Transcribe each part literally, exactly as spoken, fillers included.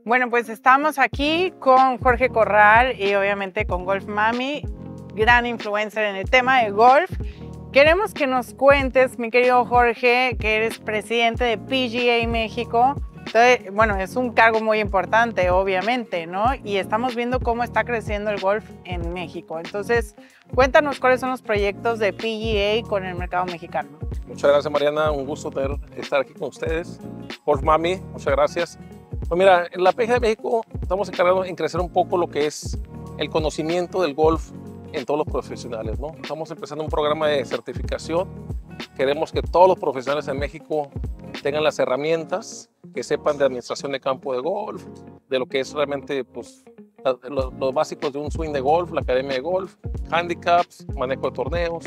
Bueno, pues estamos aquí con Jorge Corral y obviamente con Golf Mami, gran influencer en el tema de golf. Queremos que nos cuentes, mi querido Jorge, que eres presidente de P G A México. Entonces, bueno, es un cargo muy importante, obviamente, ¿no? Y estamos viendo cómo está creciendo el golf en México. Entonces, cuéntanos cuáles son los proyectos de P G A con el mercado mexicano. Muchas gracias, Mariana. Un gusto tener, estar aquí con ustedes. Golf Mami, muchas gracias. Pues mira, en la P G A de México estamos encargados en crecer un poco lo que es el conocimiento del golf en todos los profesionales, ¿no? Estamos empezando un programa de certificación. Queremos que todos los profesionales en México tengan las herramientas, que sepan de administración de campo de golf, de lo que es realmente pues, los, los básicos de un swing de golf, la academia de golf, handicaps, manejo de torneos,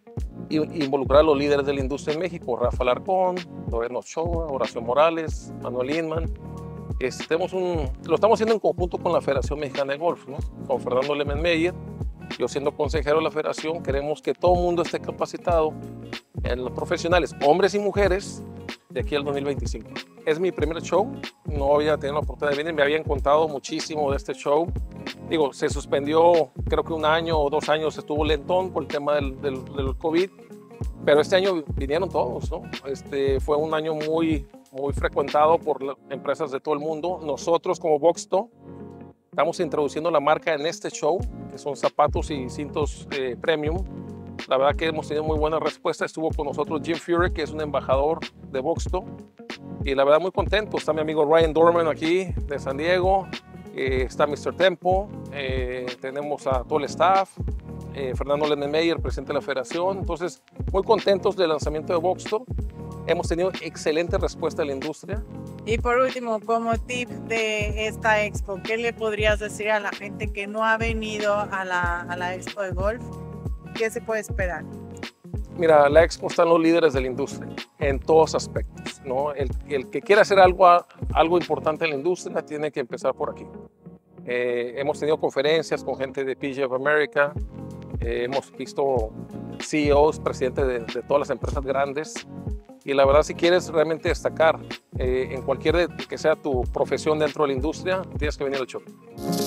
y involucrar a los líderes de la industria en México, Rafa Larcón, Loreno Ochoa, Horacio Morales, Manuel Inman. Este, tenemos un, lo estamos haciendo en conjunto con la Federación Mexicana de Golf, ¿no? Con Fernando Lemenmeyer. Yo siendo consejero de la federación, queremos que todo el mundo esté capacitado en los profesionales, hombres y mujeres, de aquí al dos mil veinticinco. Es mi primer show, no había tenido la oportunidad de venir, me habían contado muchísimo de este show. Digo, se suspendió, creo que un año o dos años estuvo lentón por el tema del, del, del COVID, pero este año vinieron todos, ¿no? Este, fue un año muy, muy frecuentado por empresas de todo el mundo. Nosotros como Boxto estamos introduciendo la marca en este show, que son zapatos y cintos eh, premium. La verdad que hemos tenido muy buena respuesta. Estuvo con nosotros Jim Furyk, que es un embajador de Boxto, y la verdad muy contento. Está mi amigo Ryan Dorman aquí de San Diego, eh, está mister Tempo, eh, tenemos a todo el staff, eh, Fernando Lemenmeyer, presidente de la federación. Entonces, muy contentos del lanzamiento de Boxto. Hemos tenido excelente respuesta de la industria. Y por último, como tip de esta expo, ¿qué le podrías decir a la gente que no ha venido a la, a la expo de golf? ¿Qué se puede esperar? Mira, la expo están los líderes de la industria en todos aspectos, ¿no? El, el que quiera hacer algo, algo importante en la industria tiene que empezar por aquí. Eh, hemos tenido conferencias con gente de P G A of America, eh, hemos visto C E Os, presidentes de, de todas las empresas grandes. Y la verdad, si quieres realmente destacar eh, en cualquier de, que sea tu profesión dentro de la industria, tienes que venir al show.